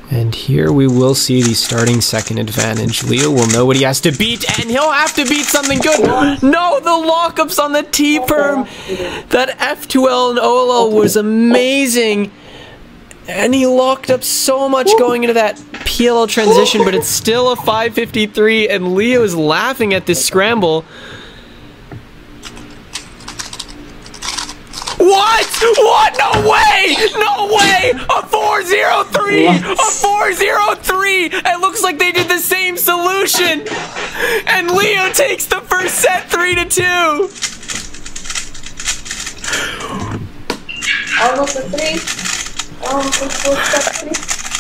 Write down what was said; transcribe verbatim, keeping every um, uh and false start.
And here we will see the starting second advantage. Leo will know what he has to beat, and he'll have to beat something good. No, the lockups on the T-perm. That F two L and O L L was amazing. And he locked up so much going into that P L L transition, but it's still a five fifty-three, and Leo is laughing at this scramble. What? What? No way! No way! A four zero three! A four zero three! It looks like they did the same solution! And Leo takes the first set three to two! Almost a three. Almost a four set three.